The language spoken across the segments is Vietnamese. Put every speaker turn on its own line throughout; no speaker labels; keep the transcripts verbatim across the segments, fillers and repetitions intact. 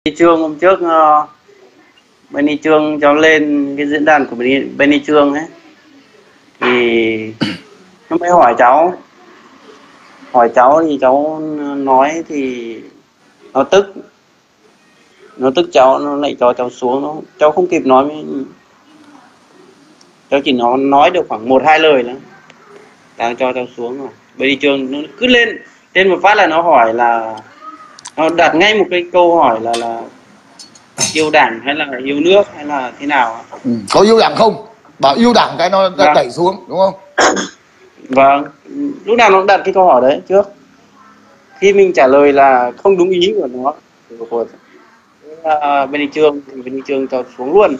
Benny Trương hôm trước uh, Benny Trương cháu lên cái diễn đàn của Benny, Benny Trương ấy thì nó mới hỏi cháu hỏi cháu thì cháu nói thì nó tức nó tức cháu, nó lại cho cháu xuống, nó cháu không kịp nói với, cháu chỉ nó nói được khoảng một hai lời nữa đang cho cháu xuống rồi. Benny Trương nó cứ lên lên một phát là nó hỏi là nó đặt ngay một cái câu hỏi là là yêu đảng hay là yêu nước hay là thế nào.
Ừ. Có yêu đảng không? Bảo yêu đảng cái nó vâng. Đẩy xuống đúng không?
Vâng, lúc nào nó cũng đặt cái câu hỏi đấy trước. Khi mình trả lời là không đúng ý của nó của uh, Benny Trương thì Benny Trương cho xuống luôn.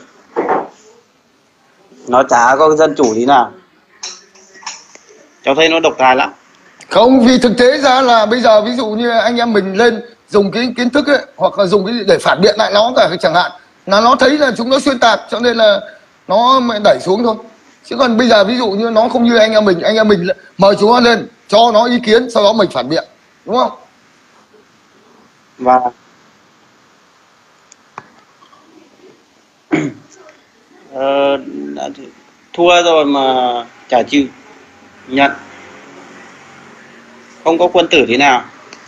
Nó chả có dân chủ gì nào. Cháu thấy nó độc tài lắm.
Không, vì thực tế ra là bây giờ ví dụ như anh em mình lên dùng cái kiến thức ấy, hoặc là dùng cái để phản biện lại nó cả chẳng hạn, là nó thấy là chúng nó xuyên tạc cho nên là nó đẩy xuống thôi. Chứ còn bây giờ ví dụ như nó không như anh em mình, anh em mình mời chúng nó lên cho nó ý kiến, sau đó mình phản biện, đúng không?
Và ờ, thua rồi mà chả chịu nhận, không có quân tử thế nào.
Ừ.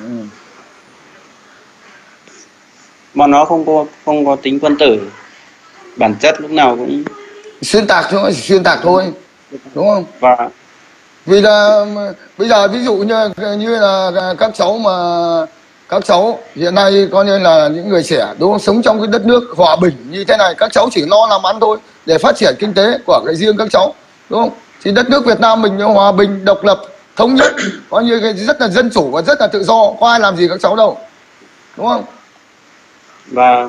Bọn nó không có không có tính quân tử, bản chất lúc nào cũng
xuyên tạc thôi, xuyên tạc thôi, đúng không?
Và
vì là bây giờ ví dụ như như là các cháu mà các cháu hiện nay coi như là những người trẻ đúng không, sống trong cái đất nước hòa bình như thế này, các cháu chỉ lo làm ăn thôi để phát triển kinh tế của cái riêng các cháu, đúng không? Thì đất nước Việt Nam mình hòa bình, độc lập, thống nhất, coi như rất là dân chủ và rất là tự do, có ai làm gì các cháu đâu, đúng không?
Và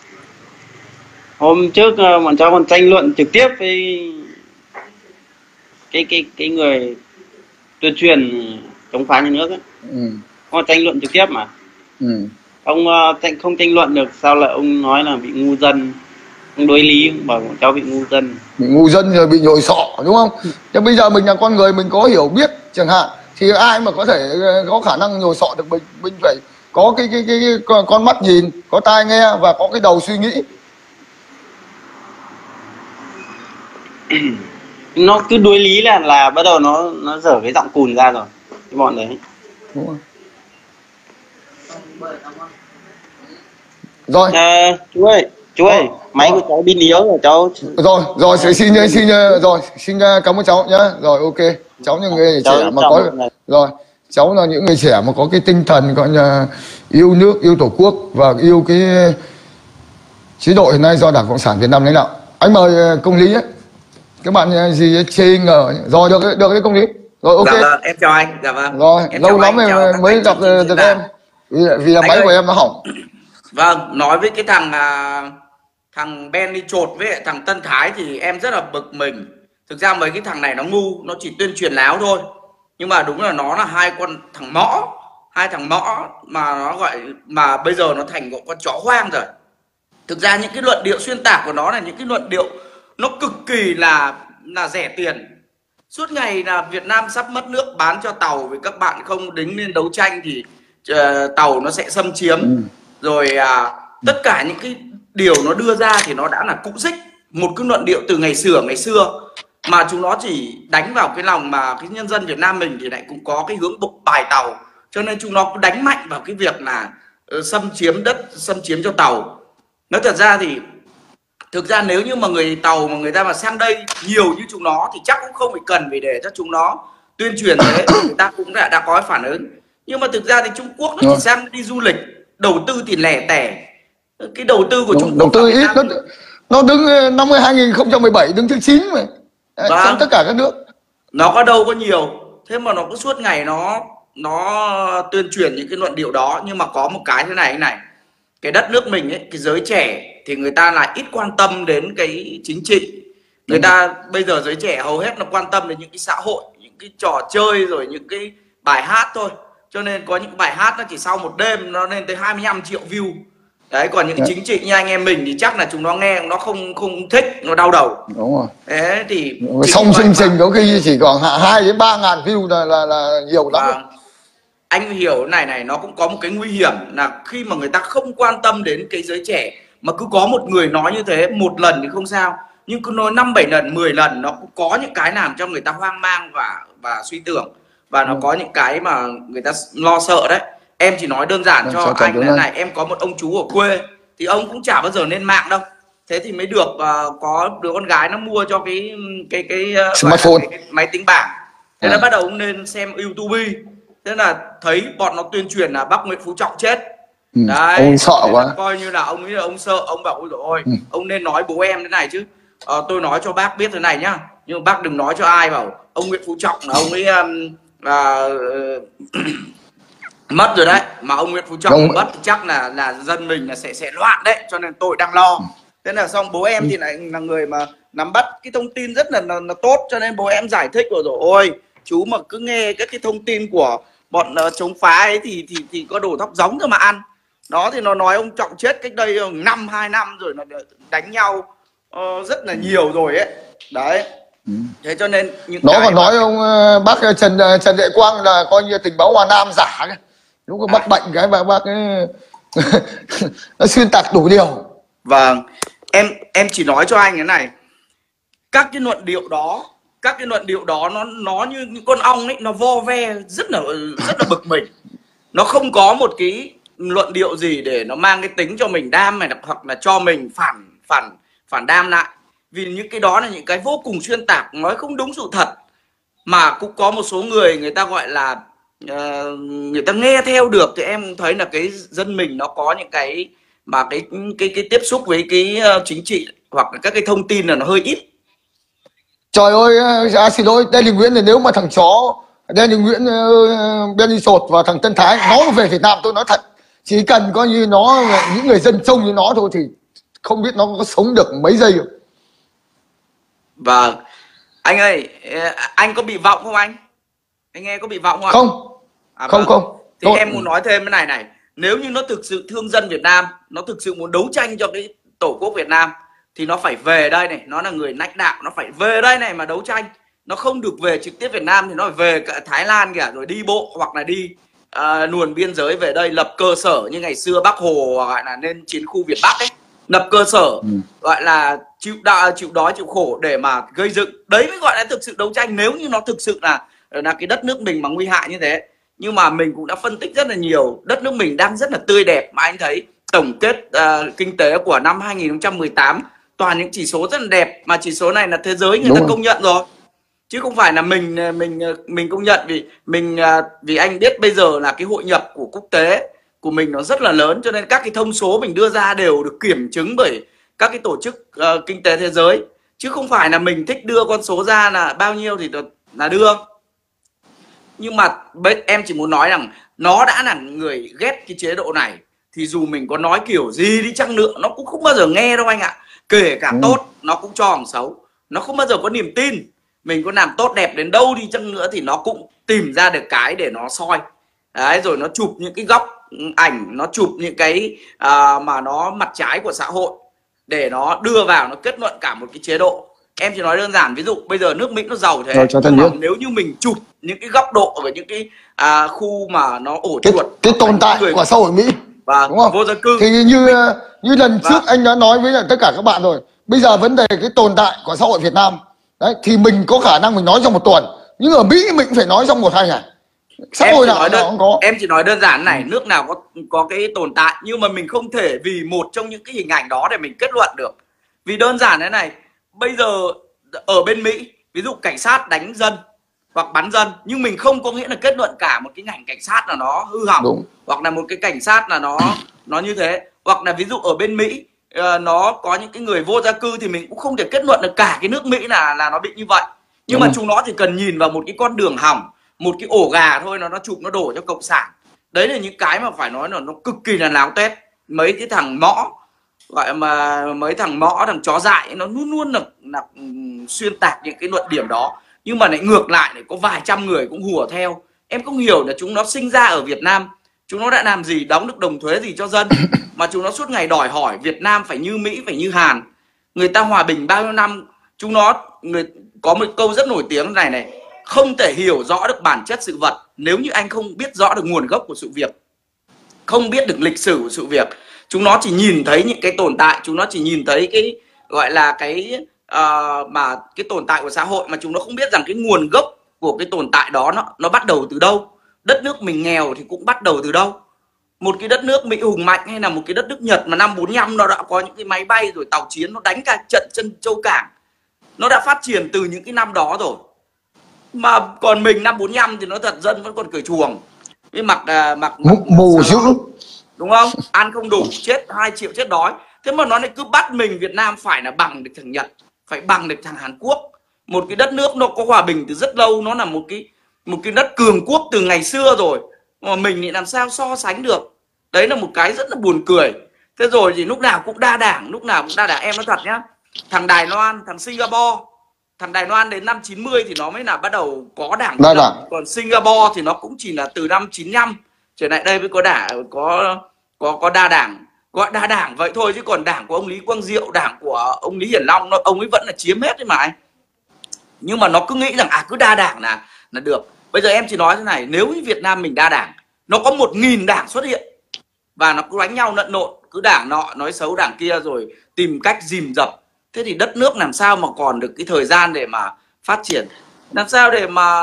hôm trước bọn cháu còn tranh luận trực tiếp với cái cái cái người tuyên truyền chống phá nhà nước ấy.
Ừ.
Có tranh luận trực tiếp mà.
Ừ.
Ông uh, không tranh luận được sao lại ông nói là bị ngu dân, ông đối lý, ông bảo bọn cháu bị ngu dân.
Bị ngu dân rồi bị nhồi sọ, đúng không? Chứ bây giờ mình là con người, mình có hiểu biết chẳng hạn, thì ai mà có thể có khả năng nhồi sọ được mình, mình phải có cái cái cái, cái con mắt nhìn, có tai nghe và có cái đầu suy nghĩ.
Nó cứ đối lý là là bắt đầu nó nó dở cái giọng cùn ra rồi cái bọn đấy.
Đúng rồi. Rồi.
À, chú ơi, chú ơi, ờ, máy của cháu pin yếu rồi cháu.
Rồi, rồi sẽ xin xin rồi, xin cảm ơn cháu nhá. Rồi ok. Cháu những người
cháu
trẻ mà có rồi, cháu là những người trẻ mà có cái tinh thần gọi là yêu nước, yêu Tổ quốc và yêu cái chế độ hiện nay do Đảng Cộng sản Việt Nam lãnh đạo. Anh mời công lý ấy. Các bạn gì chê ngờ rồi, được được cái công lý. Rồi ok.
Dạ vâng, em chào anh. Dạ vâng.
Rồi,
em
lâu lắm em mới gặp được em. Vì, vì là máy ơi, của em nó hỏng.
Vâng, nói với cái thằng thằng Benny Chột với thằng Tân Thái thì em rất là bực mình. Thực ra mấy cái thằng này nó ngu, nó chỉ tuyên truyền láo thôi. Nhưng mà đúng là nó là hai con thằng mõ, hai thằng mõ mà nó gọi mà bây giờ nó thành một con chó hoang rồi. Thực ra những cái luận điệu xuyên tạc của nó là những cái luận điệu nó cực kỳ là là rẻ tiền. Suốt ngày là Việt Nam sắp mất nước bán cho Tàu, vì các bạn không đứng lên đấu tranh thì uh, Tàu nó sẽ xâm chiếm. Ừ. Rồi uh, tất cả những cái điều nó đưa ra thì nó đã là cũ xích, một cái luận điệu từ ngày xưa ngày xưa mà chúng nó chỉ đánh vào cái lòng mà cái nhân dân Việt Nam mình thì lại cũng có cái hướng bục bài Tàu, cho nên chúng nó đánh mạnh vào cái việc là uh, xâm chiếm đất, xâm chiếm cho Tàu. Nói thật ra thì thực ra nếu như mà người Tàu mà người ta mà sang đây nhiều như chúng nó thì chắc cũng không phải cần phải để cho chúng nó tuyên truyền thế, người ta cũng đã, đã có phản ứng. Nhưng mà thực ra thì Trung Quốc nó chỉ sang đi du lịch, đầu tư thì lẻ tẻ. Cái đầu tư của Đúng, Trung Quốc
đầu tư ít, nó, nó đứng năm hai nghìn không trăm mười bảy đứng thứ chín mà vâng. Trong tất cả các nước.
Nó có đâu có nhiều, thế mà nó cứ suốt ngày nó nó tuyên truyền những cái luận điệu đó. Nhưng mà có một cái thế này này, cái đất nước mình ấy, cái giới trẻ thì người ta lại ít quan tâm đến cái chính trị. Người ta bây giờ giới trẻ hầu hết nó quan tâm đến những cái xã hội, những cái trò chơi rồi những cái bài hát thôi. Cho nên có những bài hát nó chỉ sau một đêm nó lên tới hai mươi lăm triệu view. Đấy, còn những chính trị như anh em mình thì chắc là chúng nó nghe nó không không thích, nó đau đầu.
Đúng rồi.
Thế thì
xong chương trình có khi chỉ còn hai đến ba ngàn view là là, là nhiều lắm. Vâng.
anh hiểu này này, nó cũng có một cái nguy hiểm là khi mà người ta không quan tâm đến cái giới trẻ mà cứ có một người nói như thế một lần thì không sao, nhưng cứ nói năm bảy lần, mười lần nó cũng có những cái làm cho người ta hoang mang và và suy tưởng, và nó có những cái mà người ta lo sợ đấy. Em chỉ nói đơn giản cho anh là này, em có một ông chú ở quê thì ông cũng chả bao giờ lên mạng đâu, thế thì mới được uh, có đứa con gái nó mua cho cái cái cái, uh,
smartphone,
cái, cái máy tính bảng, thế à. Là bắt đầu ông nên xem YouTube, thế là thấy bọn nó tuyên truyền là bác Nguyễn Phú Trọng chết.
Ừ,
đấy,
ông sợ quá,
coi như là ông ấy là ông sợ, ông bảo ôi dồi ôi, ừ. ông nên nói bố em thế này chứ. Ờ, tôi nói cho bác biết thế này nhá, nhưng mà bác đừng nói cho ai, bảo ông Nguyễn Phú Trọng là ông ấy um, uh, mất rồi đấy, mà ông Nguyễn Phú Trọng ông... mất thì chắc là là dân mình là sẽ sẽ loạn đấy, cho nên tôi đang lo. Thế là xong bố em thì lại là người mà nắm bắt cái thông tin rất là, là, là tốt, cho nên bố em giải thích rồi rồi ôi chú mà cứ nghe các cái thông tin của bọn uh, chống phá ấy thì thì thì có đổ thóc giống cho mà ăn. Đó thì nó nói ông Trọng chết cách đây năm hai năm rồi, nó đánh nhau uh, rất là nhiều rồi ấy. Đấy. Ừ. Thế cho nên những
nó
cái
còn
mà...
nói ông uh, bác Trần uh, Trần Đại Quang là coi như tình báo Hoa Nam giả cái. Lúc có bắt à. bệnh cái bà bác ấy nó xuyên tạc đủ điều.
Vâng, em em chỉ nói cho anh cái này, các cái luận điệu đó, các cái luận điệu đó nó nó như những con ong ấy, nó vo ve rất là rất là bực mình. Nó không có một cái luận điệu gì để nó mang cái tính cho mình đam này, hoặc là cho mình phản phản phản đam lại. Vì những cái đó là những cái vô cùng xuyên tạc, nói không đúng sự thật. Mà cũng có một số người người ta gọi là uh, người ta nghe theo được, thì em thấy là cái dân mình nó có những cái mà cái cái cái tiếp xúc với cái uh, chính trị hoặc là các cái thông tin là nó hơi ít.
Trời ơi, à, xin lỗi, Denny Nguyễn thì nếu mà thằng chó Denny Nguyễn, uh, Benny Sột và thằng Tân Thái nó về Việt Nam, tôi nói thật, chỉ cần coi như nó những người dân trông như nó thôi thì không biết nó có sống được mấy giây không.
Vâng, anh ơi, anh có bị vọng không anh? Anh nghe có bị vọng không?
Không, à, không, vâng. không.
Thì tôi... em muốn nói thêm cái này này, nếu như nó thực sự thương dân Việt Nam, nó thực sự muốn đấu tranh cho cái tổ quốc Việt Nam, thì nó phải về đây này, nó là người lãnh đạo, nó phải về đây này mà đấu tranh. Nó không được về trực tiếp Việt Nam thì nó phải về cả Thái Lan kìa, rồi đi bộ hoặc là đi uh, luồn biên giới về đây, lập cơ sở như ngày xưa Bác Hồ gọi là nên chiến khu Việt Bắc ấy, lập cơ sở, ừ. gọi là chịu đau, chịu đói chịu khổ để mà gây dựng, đấy mới gọi là thực sự đấu tranh. Nếu như nó thực sự là là cái đất nước mình mà nguy hại như thế. Nhưng mà mình cũng đã phân tích rất là nhiều, đất nước mình đang rất là tươi đẹp, mà anh thấy tổng kết uh, kinh tế của năm hai nghìn không trăm mười tám toàn những chỉ số rất là đẹp, mà chỉ số này là thế giới người Đúng ta rồi. công nhận rồi, chứ không phải là mình mình mình công nhận. Vì mình vì anh biết bây giờ là cái hội nhập của quốc tế của mình nó rất là lớn, cho nên các cái thông số mình đưa ra đều được kiểm chứng bởi các cái tổ chức uh, kinh tế thế giới, chứ không phải là mình thích đưa con số ra là bao nhiêu thì là đưa. Nhưng mà em chỉ muốn nói rằng nó đã là người ghét cái chế độ này thì dù mình có nói kiểu gì đi chăng nữa nó cũng không bao giờ nghe đâu anh ạ. Kể cả ừ. tốt nó cũng cho thằng xấu, nó không bao giờ có niềm tin. Mình có làm tốt đẹp đến đâu đi chăng nữa thì nó cũng tìm ra được cái để nó soi. Đấy, rồi nó chụp những cái góc ảnh, nó chụp những cái uh, mà nó mặt trái của xã hội để nó đưa vào, nó kết luận cả một cái chế độ. Em chỉ nói đơn giản, ví dụ bây giờ nước Mỹ nó giàu thế, rồi, nhưng mà nếu như mình chụp những cái góc độ về những cái à, khu mà nó ổ chuột,
cái tồn tại người... của xã hội Mỹ,
và đúng không? Vô gia cư,
thì như như lần và... trước anh đã nói với tất cả các bạn rồi. Bây giờ vấn đề cái tồn tại của xã hội Việt Nam đấy, thì mình có khả năng mình nói trong một tuần, nhưng ở Mỹ mình phải nói trong một hai ngày. Xã
em
hội
chỉ
nào,
nói đơn,
nào không có.
Em chỉ nói đơn giản này, nước nào có có cái tồn tại, nhưng mà mình không thể vì một trong những cái hình ảnh đó để mình kết luận được. Vì đơn giản thế này, bây giờ ở bên Mỹ, ví dụ cảnh sát đánh dân hoặc bắn dân, nhưng mình không có nghĩa là kết luận cả một cái ngành cảnh sát là nó hư hỏng. Đúng. Hoặc là một cái cảnh sát là nó nó như thế. Hoặc là ví dụ ở bên Mỹ uh, nó có những cái người vô gia cư thì mình cũng không thể kết luận được cả cái nước Mỹ là là nó bị như vậy. Nhưng Đúng. mà chúng nó chỉ cần nhìn vào một cái con đường hỏng, một cái ổ gà thôi, nó nó chụp nó đổ cho cộng sản. Đấy là những cái mà phải nói là nó cực kỳ là láo tét. Mấy cái thằng mõ, gọi mà mấy thằng mõ, thằng chó dại, nó luôn luôn là, là xuyên tạc những cái luận điểm đó. Nhưng mà lại ngược lại này, có vài trăm người cũng hùa theo. Em không hiểu là chúng nó sinh ra ở Việt Nam, chúng nó đã làm gì, đóng được đồng thuế gì cho dân, mà chúng nó suốt ngày đòi hỏi Việt Nam phải như Mỹ, phải như Hàn. Người ta hòa bình bao nhiêu năm, chúng nó người có một câu rất nổi tiếng này này, không thể hiểu rõ được bản chất sự vật nếu như anh không biết rõ được nguồn gốc của sự việc, không biết được lịch sử của sự việc. Chúng nó chỉ nhìn thấy những cái tồn tại, chúng nó chỉ nhìn thấy cái gọi là cái uh, mà cái tồn tại của xã hội, mà chúng nó không biết rằng cái nguồn gốc của cái tồn tại đó nó nó bắt đầu từ đâu. Đất nước mình nghèo thì cũng bắt đầu từ đâu. Một cái đất nước Mỹ hùng mạnh hay là một cái đất nước Nhật mà năm bốn lăm nó đã có những cái máy bay rồi tàu chiến nó đánh cả trận chân châu cảng, nó đã phát triển từ những cái năm đó rồi. Mà còn mình năm bốn lăm thì nó thật dân vẫn còn cởi chuồng, cái mặc uh, mặc, mặc
mù dữ,
đúng không? Ăn không đủ, chết hai triệu chết đói. Thế mà nó lại cứ bắt mình Việt Nam phải là bằng được thằng Nhật, phải bằng được thằng Hàn Quốc. Một cái đất nước nó có hòa bình từ rất lâu, nó là một cái một cái đất cường quốc từ ngày xưa rồi, mà mình thì làm sao so sánh được. Đấy là một cái rất là buồn cười. Thế rồi thì lúc nào cũng đa đảng, lúc nào cũng đa đảng. Em nói thật nhá, thằng Đài Loan, thằng Singapore, thằng Đài Loan đến năm chín mươi thì nó mới là bắt đầu có đảng,
đa đảng.
Còn Singapore thì nó cũng chỉ là từ năm chín lăm trở lại đây mới có đảng, có có có đa đảng, gọi đa đảng vậy thôi, chứ còn đảng của ông Lý Quang Diệu, đảng của ông Lý Hiển Long, nó, ông ấy vẫn là chiếm hết đấy mà anh. Nhưng mà nó cứ nghĩ rằng à cứ đa đảng là là được. Bây giờ em chỉ nói thế này, nếu như Việt Nam mình đa đảng, nó có một nghìn đảng xuất hiện và nó cứ đánh nhau lẫn lộn, cứ đảng nọ nói xấu đảng kia rồi tìm cách dìm dập, thế thì đất nước làm sao mà còn được cái thời gian để mà phát triển, làm sao để mà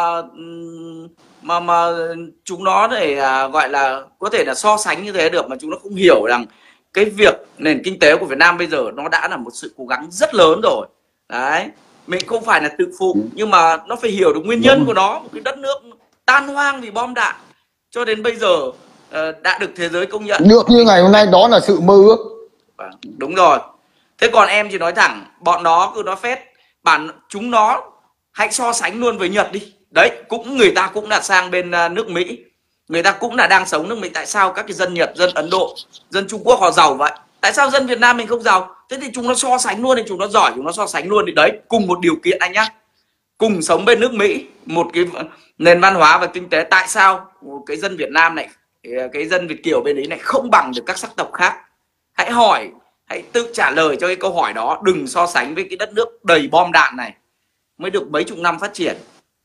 mà mà chúng nó để à, gọi là có thể là so sánh như thế được, mà chúng nó không hiểu rằng cái việc nền kinh tế của Việt Nam bây giờ nó đã là một sự cố gắng rất lớn rồi. Đấy, mình không phải là tự phụ, nhưng mà nó phải hiểu được nguyên nhân của nó. Một cái đất nước tan hoang vì bom đạn cho đến bây giờ uh, đã được thế giới công nhận
được như ngày hôm nay, đó là sự mơ ước.
Đúng rồi. Thế còn em chỉ nói thẳng, bọn nó cứ nói phét, bản chúng nó hãy so sánh luôn với Nhật đi. Đấy, cũng người ta cũng đã sang bên uh, nước Mỹ, người ta cũng là đang sống nước Mỹ. Tại sao các cái dân Nhật, dân Ấn Độ, dân Trung Quốc họ giàu vậy? Tại sao dân Việt Nam mình không giàu? Thế thì chúng nó so sánh luôn, thì chúng nó giỏi, chúng nó so sánh luôn. Thì đấy, cùng một điều kiện anh nhá, cùng sống bên nước Mỹ, một cái nền văn hóa và kinh tế. Tại sao cái dân Việt Nam này, cái dân Việt kiều bên ấy này không bằng được các sắc tộc khác? Hãy hỏi, hãy tự trả lời cho cái câu hỏi đó. Đừng so sánh với cái đất nước đầy bom đạn này mới được mấy chục năm phát triển.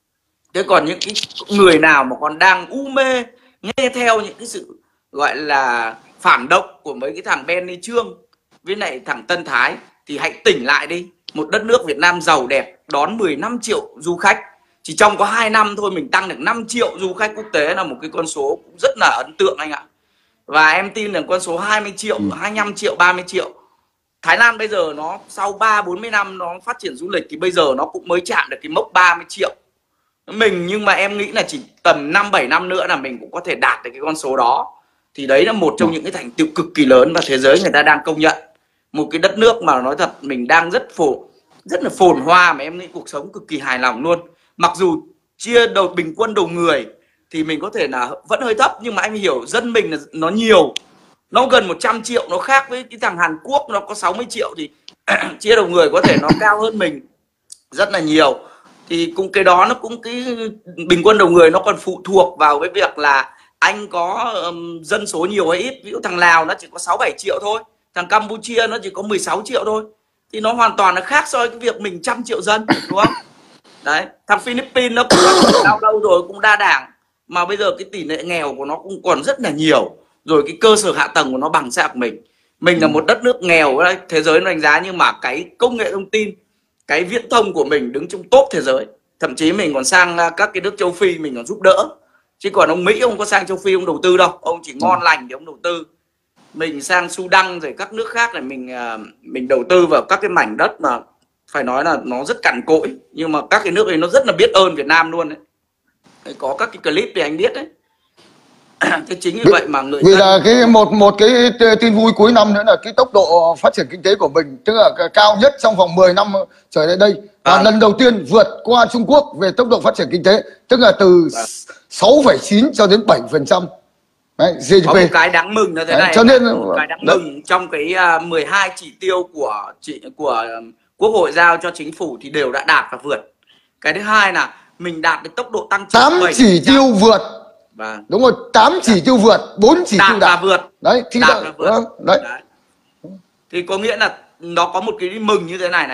Thế còn những cái người nào mà còn đang u mê nghe theo những cái sự gọi là phản động của mấy cái thằng Benny Trương với lại thằng Tân Thái thì hãy tỉnh lại đi. Một đất nước Việt Nam giàu đẹp, đón mười lăm triệu du khách. Chỉ trong có hai năm thôi mình tăng được năm triệu du khách quốc tế, là một cái con số cũng rất là ấn tượng anh ạ. Và em tin là con số hai mươi triệu, hai mươi lăm triệu, ba mươi triệu. Thái Lan bây giờ nó sau ba bốn mươi năm nó phát triển du lịch thì bây giờ nó cũng mới chạm được cái mốc ba mươi triệu. Mình nhưng mà em nghĩ là chỉ tầm năm bảy năm nữa là mình cũng có thể đạt được cái con số đó. Thì đấy là một trong những cái thành tựu cực kỳ lớn và thế giới người ta đang công nhận. Một cái đất nước mà nói thật mình đang rất phổ rất là phồn hoa, mà em nghĩ cuộc sống cực kỳ hài lòng luôn. Mặc dù chia đầu bình quân đầu người thì mình có thể là vẫn hơi thấp, nhưng mà anh hiểu dân mình là nó nhiều, nó gần một trăm triệu, nó khác với cái thằng Hàn Quốc nó có sáu mươi triệu thì chia đầu người có thể nó cao hơn mình rất là nhiều. Thì cũng cái đó nó cũng cái bình quân đầu người nó còn phụ thuộc vào cái việc là anh có um, dân số nhiều hay ít. Ví dụ thằng Lào nó chỉ có sáu bảy triệu thôi, thằng Campuchia nó chỉ có mười sáu triệu thôi, thì nó hoàn toàn là khác so với cái việc mình trăm triệu dân, đúng không? Đấy, thằng Philippines nó cũng lâu lâu rồi, cũng đa đảng, mà bây giờ cái tỷ lệ nghèo của nó cũng còn rất là nhiều, rồi cái cơ sở hạ tầng của nó bằng xa của mình. Mình là một đất nước nghèo, thế giới nó đánh giá, nhưng mà cái công nghệ thông tin, cái viễn thông của mình đứng trong top thế giới. Thậm chí mình còn sang các cái nước châu Phi mình còn giúp đỡ. Chứ còn ông Mỹ ông có sang châu Phi ông đầu tư đâu, ông chỉ ngon lành thì ông đầu tư. Mình sang Sudan rồi các nước khác này mình mình đầu tư vào các cái mảnh đất mà phải nói là nó rất cằn cỗi, nhưng mà các cái nước ấy nó rất là biết ơn Việt Nam luôn đấy. Có các cái clip thì anh biết đấy. Thế chính vì vậy mà người
vì là cái một một cái tin vui cuối năm nữa là cái tốc độ phát triển kinh tế của mình, tức là cao nhất trong vòng mười năm trở lại đây, và à. lần đầu tiên vượt qua Trung Quốc về tốc độ phát triển kinh tế, tức là từ à. sáu phẩy chín cho đến bảy phần trăm. Đấy, giê đê pê.
Có một cái đáng mừng là thế này. Đấy, cho nên một cái đáng mừng đấy. Trong cái uh, mười hai chỉ tiêu của chị của um, Quốc hội giao cho chính phủ thì đều đã đạt và vượt. Cái thứ hai là mình đạt được tốc độ tăng trưởng
tám chỉ tiêu vượt. Vâng. Đúng rồi, tám chỉ tiêu vượt, bốn chỉ tiêu đạt
và vượt.
Đấy, thì
đạt
đã,
và vượt.
Đấy.
Đấy. Thì có nghĩa là nó có một cái mừng như thế này này.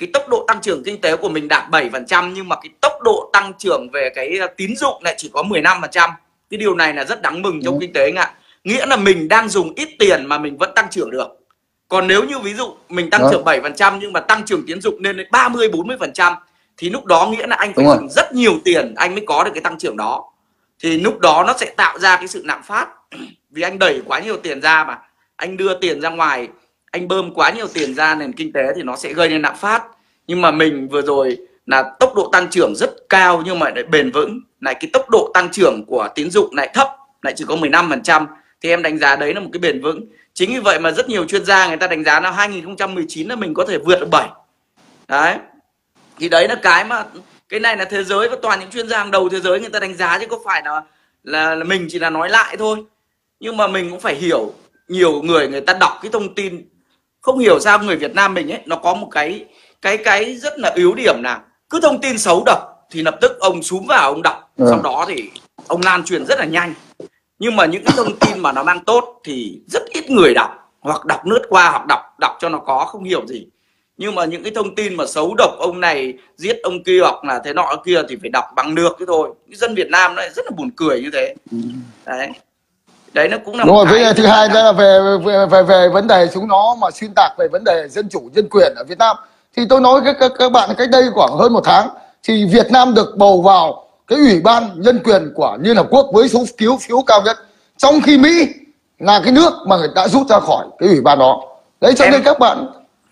cái tốc độ tăng trưởng kinh tế của mình đạt bảy phần trăm nhưng mà cái tốc độ tăng trưởng về cái tín dụng lại chỉ có mười lăm phần trăm. Cái điều này là rất đáng mừng trong kinh tế anh ạ. Nghĩa là mình đang dùng ít tiền mà mình vẫn tăng trưởng được. Còn nếu như ví dụ mình tăng trưởng bảy phần trăm nhưng mà tăng trưởng tín dụng lên đến ba mươi bốn mươi phần trăm thì lúc đó nghĩa là anh phải dùng rất nhiều tiền anh mới có được cái tăng trưởng đó. Thì lúc đó nó sẽ tạo ra cái sự lạm phát. Vì anh đẩy quá nhiều tiền ra mà. Anh đưa tiền ra ngoài, anh bơm quá nhiều tiền ra nền kinh tế thì nó sẽ gây nên lạm phát. Nhưng mà mình vừa rồi là tốc độ tăng trưởng rất cao nhưng mà lại bền vững. Lại cái tốc độ tăng trưởng của tín dụng lại thấp, lại chỉ có mười lăm phần trăm. Thì em đánh giá đấy là một cái bền vững. Chính vì vậy mà rất nhiều chuyên gia người ta đánh giá là hai nghìn không trăm mười chín là mình có thể vượt được bảy. Đấy. Thì đấy là cái mà cái này là thế giới và toàn những chuyên gia hàng đầu thế giới người ta đánh giá, chứ có phải là là, là mình chỉ là nói lại thôi. Nhưng mà mình cũng phải hiểu, nhiều người người ta đọc cái thông tin không hiểu sao người Việt Nam mình ấy nó có một cái cái cái rất là yếu điểm là cứ thông tin xấu độc thì lập tức ông xúm vào ông đọc, ừ. Sau đó thì ông lan truyền rất là nhanh. Nhưng mà những cái thông tin mà nó mang tốt thì rất ít người đọc, hoặc đọc lướt qua, hoặc đọc đọc cho nó có, không hiểu gì. Nhưng mà những cái thông tin mà xấu độc, ông này giết ông kia hoặc là thế nọ kia thì phải đọc bằng được cái thôi. Cái dân Việt Nam nó rất là buồn cười như thế. Đấy. Đấy nó cũng là
đúng rồi. Với thứ hai là về, về về về vấn đề chúng nó mà xuyên tạc về vấn đề dân chủ nhân quyền ở Việt Nam. Thì tôi nói với các, các bạn cách đây khoảng hơn một tháng thì Việt Nam được bầu vào cái ủy ban nhân quyền của Liên Hợp Quốc với số phiếu phiếu cao nhất, trong khi Mỹ là cái nước mà người ta rút ra khỏi cái ủy ban đó. Đấy cho em, nên các bạn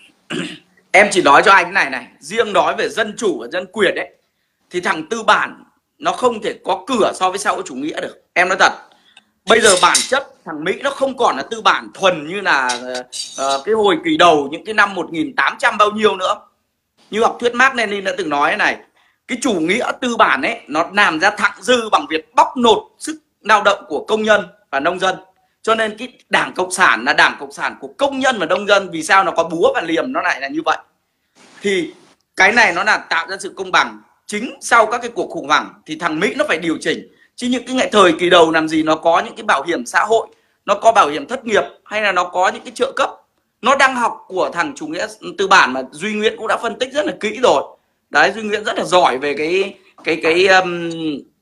em chỉ nói cho anh cái này này, riêng nói về dân chủ và dân quyền đấy thì thằng tư bản nó không thể có cửa so với xã hội chủ nghĩa được. Em nói thật, bây giờ bản chất thằng Mỹ nó không còn là tư bản thuần như là uh, cái hồi kỳ đầu những cái năm một nghìn tám trăm bao nhiêu nữa. Như học thuyết Mác Lênin đã từng nói thế này, cái chủ nghĩa tư bản ấy nó làm ra thặng dư bằng việc bóc lột sức lao động của công nhân và nông dân. Cho nên cái Đảng Cộng sản là Đảng Cộng sản của công nhân và nông dân. Vì sao nó có búa và liềm nó lại là như vậy? Thì cái này nó là tạo ra sự công bằng. Chính sau các cái cuộc khủng hoảng thì thằng Mỹ nó phải điều chỉnh. Chứ những cái ngày thời kỳ đầu làm gì nó có những cái bảo hiểm xã hội, nó có bảo hiểm thất nghiệp, hay là nó có những cái trợ cấp. Nó đang học của thằng chủ nghĩa tư bản mà Duy Nguyễn cũng đã phân tích rất là kỹ rồi. Đấy, Duy Nguyễn rất là giỏi về cái cái cái um,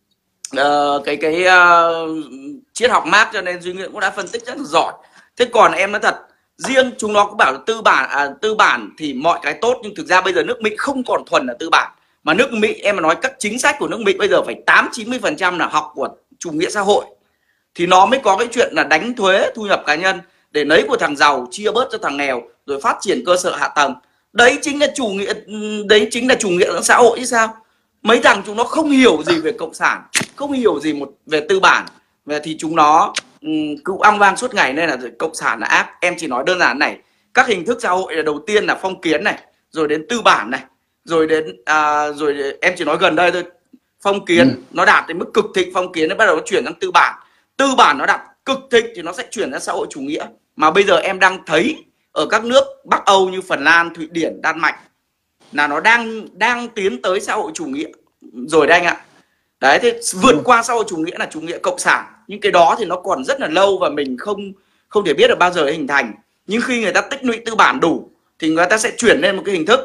uh, cái cái uh, triết học Mác, cho nên Duy Nguyễn cũng đã phân tích rất là giỏi. Thế còn em nói thật, riêng chúng nó cũng bảo là tư bản à, tư bản thì mọi cái tốt, nhưng thực ra bây giờ nước Mỹ không còn thuần là tư bản, mà nước Mỹ em mà nói các chính sách của nước Mỹ bây giờ phải tám chín mươi phần trăm là học của chủ nghĩa xã hội, thì nó mới có cái chuyện là đánh thuế thu nhập cá nhân để lấy của thằng giàu chia bớt cho thằng nghèo, rồi phát triển cơ sở hạ tầng. Đấy chính là chủ nghĩa, đấy chính là chủ nghĩa xã hội chứ sao. Mấy thằng chúng nó không hiểu gì về cộng sản, không hiểu gì một về tư bản, về thì chúng nó um, cứ ăn vang suốt ngày nên là cộng sản là ác. Em chỉ nói đơn giản này, các hình thức xã hội là đầu tiên là phong kiến này, rồi đến tư bản này, rồi đến à, rồi em chỉ nói gần đây thôi, phong kiến ừ. nó đạt đến mức cực thịnh, phong kiến nó bắt đầu nó chuyển sang tư bản, tư bản nó đạt cực thịnh thì nó sẽ chuyển sang xã hội chủ nghĩa. Mà bây giờ em đang thấy ở các nước Bắc Âu như Phần Lan, Thụy Điển, Đan Mạch là nó đang đang tiến tới xã hội chủ nghĩa rồi đấy anh ạ. Đấy, thế vượt qua xã hội chủ nghĩa là chủ nghĩa cộng sản. Nhưng cái đó thì nó còn rất là lâu và mình không không thể biết được bao giờ hình thành. Nhưng khi người ta tích lũy tư bản đủ thì người ta sẽ chuyển lên một cái hình thức.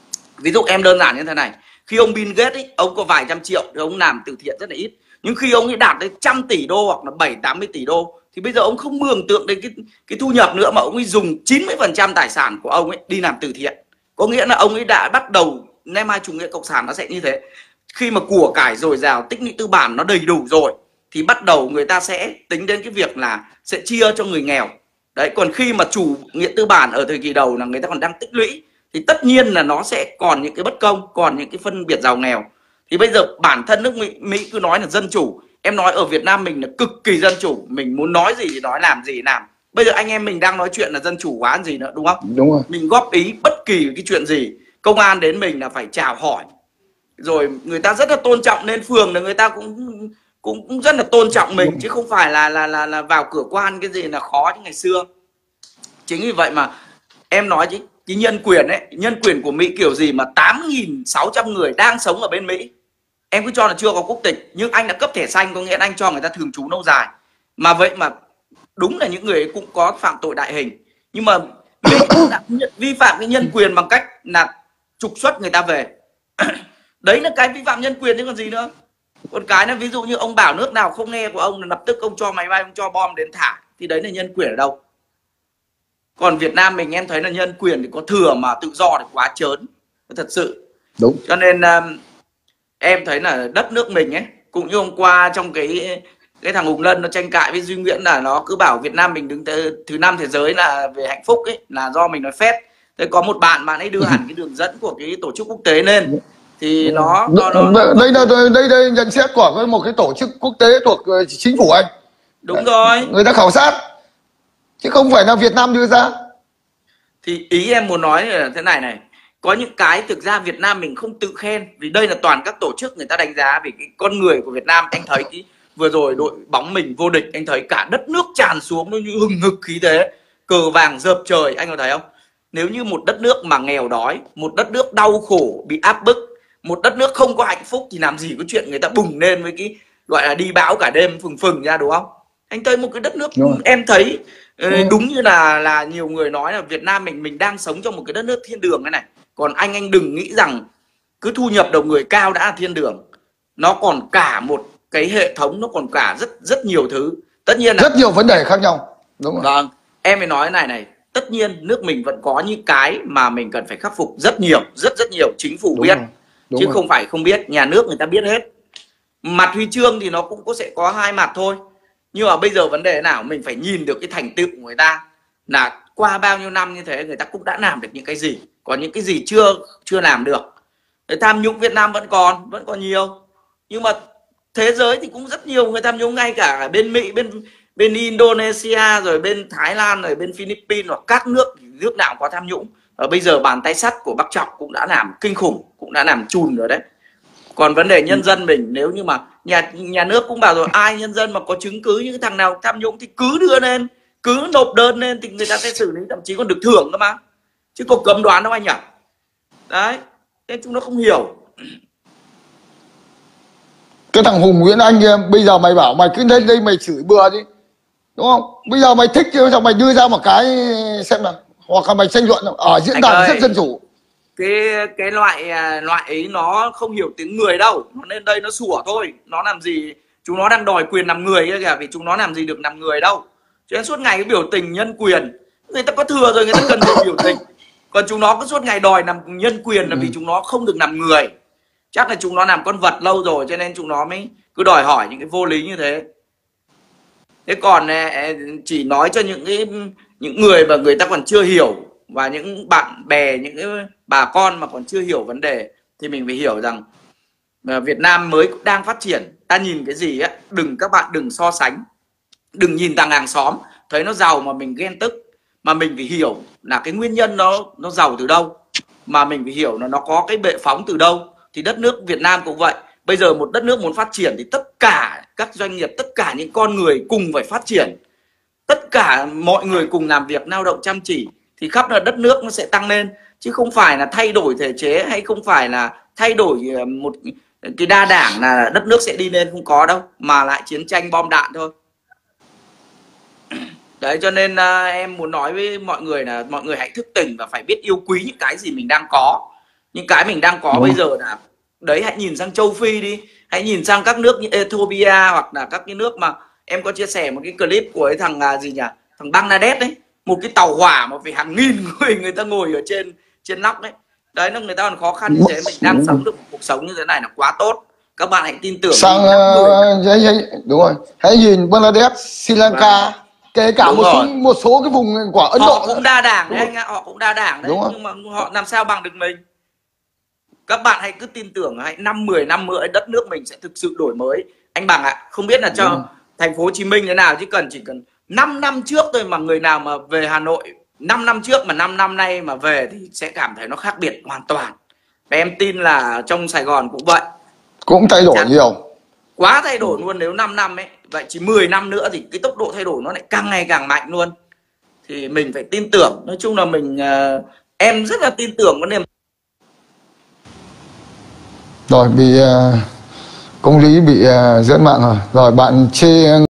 Ví dụ em đơn giản như thế này, khi ông Bill Gates ấy, ông có vài trăm triệu thì ông làm từ thiện rất là ít. Nhưng khi ông ấy đạt đến trăm tỷ đô hoặc là bảy tám mươi tỷ đô thì bây giờ ông không mường tượng đến cái cái thu nhập nữa, mà ông ấy dùng chín mươi phần trăm tài sản của ông ấy đi làm từ thiện. Có nghĩa là ông ấy đã bắt đầu, nay mai chủ nghĩa cộng sản nó sẽ như thế. Khi mà của cải dồi dào, tích lũy tư bản nó đầy đủ rồi thì bắt đầu người ta sẽ tính đến cái việc là sẽ chia cho người nghèo. Đấy, còn khi mà chủ nghĩa tư bản ở thời kỳ đầu là người ta còn đang tích lũy thì tất nhiên là nó sẽ còn những cái bất công, còn những cái phân biệt giàu nghèo. Thì bây giờ bản thân nước Mỹ, Mỹ cứ nói là dân chủ. Em nói ở Việt Nam mình là cực kỳ dân chủ, mình muốn nói gì thì nói, làm gì thì làm. Bây giờ anh em mình đang nói chuyện là dân chủ quá gì nữa, đúng không?
Đúng rồi.
Mình góp ý bất kỳ cái chuyện gì, công an đến mình là phải chào hỏi, rồi người ta rất là tôn trọng, lên phường là người ta cũng cũng, cũng rất là tôn trọng mình, chứ không phải là là là là vào cửa quan cái gì là khó như ngày xưa. Chính vì vậy mà em nói chứ cái nhân quyền ấy, nhân quyền của Mỹ kiểu gì mà tám nghìn sáu trăm người đang sống ở bên Mỹ, em cứ cho là chưa có quốc tịch, nhưng anh đã cấp thẻ xanh, có nghĩa là anh cho người ta thường trú lâu dài. Mà vậy mà đúng là những người ấy cũng có phạm tội đại hình, nhưng mà Mỹ cũng đã vi phạm cái nhân quyền bằng cách là trục xuất người ta về. Đấy là cái vi phạm nhân quyền chứ còn gì nữa. Còn cái là ví dụ như ông bảo nước nào không nghe của ông là lập tức ông cho máy bay, ông cho bom đến thả, thì đấy là nhân quyền ở đâu? Còn Việt Nam mình em thấy là nhân quyền thì có thừa mà tự do thì quá trớn, thật sự.
Đúng.
Cho nên uh, em thấy là đất nước mình ấy, cũng như hôm qua trong cái cái thằng Hùng Lân nó tranh cãi với Duy Nguyễn là nó cứ bảo Việt Nam mình đứng thứ năm thế giới là về hạnh phúc ấy, là do mình nói phét. Thế có một bạn bạn ấy đưa hẳn cái đường dẫn của cái tổ chức quốc tế lên thì nó, nó, nó, nó
đây là đây đây nhận xét của một cái tổ chức quốc tế thuộc chính phủ anh.
Đúng rồi,
người ta khảo sát chứ không phải là Việt Nam đưa ra.
Thì ý em muốn nói là thế này này, có những cái thực ra Việt Nam mình không tự khen, vì đây là toàn các tổ chức người ta đánh giá về cái con người của Việt Nam. Anh thấy cái vừa rồi đội bóng mình vô địch, anh thấy cả đất nước tràn xuống nó như hừng hực khí thế, cờ vàng rợp trời, anh có thấy không? Nếu như một đất nước mà nghèo đói, một đất nước đau khổ bị áp bức, một đất nước không có hạnh phúc thì làm gì có chuyện người ta bùng lên với cái gọi là đi bão cả đêm phừng phừng ra, đúng không? Anh thấy một cái đất nước, em thấy đúng, đúng như là là nhiều người nói là Việt Nam mình mình đang sống trong một cái đất nước thiên đường này này. Còn anh anh đừng nghĩ rằng cứ thu nhập đầu người cao đã là thiên đường. Nó còn cả một cái hệ thống, nó còn cả rất rất nhiều thứ. Tất nhiên là
rất nhiều vấn đề khác nhau. Đúng rồi.
Vâng, em mới nói này này, tất nhiên nước mình vẫn có những cái mà mình cần phải khắc phục rất nhiều, rất rất nhiều. Chính phủ
đúng
biết
rồi. Đúng
chứ
rồi.
không phải không biết, nhà nước người ta biết hết. Mặt huy chương thì nó cũng có sẽ có hai mặt thôi. Nhưng mà bây giờ vấn đề nào mình phải nhìn được cái thành tựu của người ta, là qua bao nhiêu năm như thế người ta cũng đã làm được những cái gì, còn những cái gì chưa chưa làm được. Để tham nhũng Việt Nam vẫn còn vẫn còn nhiều, nhưng mà thế giới thì cũng rất nhiều người tham nhũng, ngay cả ở bên Mỹ, bên bên Indonesia, rồi bên Thái Lan, rồi bên Philippines, hoặc các nước nước nào có tham nhũng. Ở bây giờ bàn tay sắt của Bắc Trọng cũng đã làm kinh khủng, cũng đã làm chùn rồi đấy. Còn vấn đề nhân dân mình, nếu như mà nhà nhà nước cũng bảo rồi, ai nhân dân mà có chứng cứ những thằng nào tham nhũng thì cứ đưa lên, cứ nộp đơn lên thì người ta sẽ xử lý, thậm chí còn được thưởng cơ mà, chứ có cấm đoán đâu anh nhỉ? Đấy, nên chúng nó không hiểu.
Cái thằng Hùng Nguyễn Anh kia, bây giờ mày bảo mày cứ lên đây mày chửi bừa đi, đúng không? Bây giờ mày thích chứ mày đưa ra một cái xem nào, hoặc là mày tranh luận ở diễn đàn rất dân chủ.
Cái cái loại loại ấy nó không hiểu tiếng người đâu, nó lên đây nó sủa thôi. Nó làm gì, chúng nó đang đòi quyền làm người ấy kìa, vì chúng nó làm gì được làm người đâu. Cho nên suốt ngày cái biểu tình nhân quyền, người ta có thừa rồi, người ta cần phải biểu tình. Còn chúng nó cứ suốt ngày đòi làm nhân quyền là vì ừ. chúng nó không được làm người. Chắc là chúng nó làm con vật lâu rồi, cho nên chúng nó mới cứ đòi hỏi những cái vô lý như thế. Thế còn chỉ nói cho những cái những người mà người ta còn chưa hiểu, và những bạn bè, những cái bà con mà còn chưa hiểu vấn đề, thì mình phải hiểu rằng Việt Nam mới đang phát triển. Ta nhìn cái gì á, đừng các bạn đừng so sánh, đừng nhìn thằng hàng xóm thấy nó giàu mà mình ghen tức, mà mình phải hiểu là cái nguyên nhân nó nó giàu từ đâu, mà mình phải hiểu là nó có cái bệ phóng từ đâu. Thì đất nước Việt Nam cũng vậy. Bây giờ một đất nước muốn phát triển thì tất cả các doanh nghiệp, tất cả những con người cùng phải phát triển, tất cả mọi người cùng làm việc lao động chăm chỉ thì khắp là đất nước nó sẽ tăng lên, chứ không phải là thay đổi thể chế, hay không phải là thay đổi một cái đa đảng là đất nước sẽ đi lên, không có đâu, mà lại chiến tranh bom đạn thôi. Đấy, cho nên uh, em muốn nói với mọi người là mọi người hãy thức tỉnh và phải biết yêu quý những cái gì mình đang có. Những cái mình đang có Đúng. Bây giờ là đấy, hãy nhìn sang châu Phi đi, hãy nhìn sang các nước như Ethiopia, hoặc là các cái nước mà em có chia sẻ một cái clip của cái thằng uh, gì nhỉ, thằng Bangladesh đấy, một cái tàu hỏa mà phải hàng nghìn người người ta ngồi ở trên trên nóc đấy. Đấy, nó người ta còn khó khăn như thế, mình đang sống được một cuộc sống như thế này là quá tốt. Các bạn hãy tin tưởng.
Sang uh, đúng rồi, hãy nhìn Bangladesh, Sri Lanka, vâng. kể cả một số, một số cái vùng của Ấn Độ,
họ cũng đa đảng đấy anh ạ, họ cũng đa đảng đấy, nhưng mà họ làm sao bằng được mình. Các bạn hãy cứ tin tưởng, hãy năm mười năm nữa đất nước mình sẽ thực sự đổi mới. Anh Bằng ạ, không biết là cho đúng. Thành phố Hồ Chí Minh thế nào, chứ cần chỉ cần năm năm trước thôi mà người nào mà về Hà Nội năm năm trước mà năm năm nay mà về thì sẽ cảm thấy nó khác biệt hoàn toàn. Và em tin là trong Sài Gòn cũng vậy.
Cũng thay đổi
Chẳng
nhiều.
Quá thay đổi luôn, nếu năm năm ấy. Vậy chỉ mười năm nữa thì cái tốc độ thay đổi nó lại càng ngày càng mạnh luôn. Thì mình phải tin tưởng. Nói chung là mình uh, em rất là tin tưởng vấn đề.
Rồi bị uh, công lý bị uh, dẫn mạng rồi. Rồi bạn chê